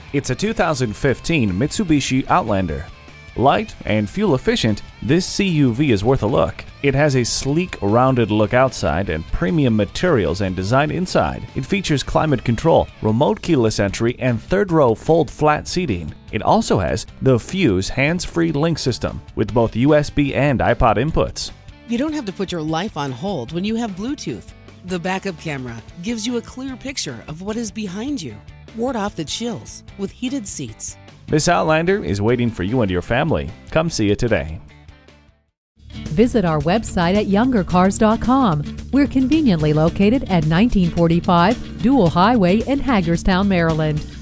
It's a 2015 Mitsubishi Outlander. Light and fuel efficient, this CUV is worth a look. It has a sleek, rounded look outside and premium materials and design inside. It features climate control, remote keyless entry, and third-row fold-flat seating. It also has the Fuse hands-free link system with both USB and iPod inputs. You don't have to put your life on hold when you have Bluetooth. The backup camera gives you a clear picture of what is behind you. Ward off the chills with heated seats. This Outlander is waiting for you and your family. Come see it today. Visit our website at youngercars.com. We're conveniently located at 1945 Dual Highway in Hagerstown, Maryland.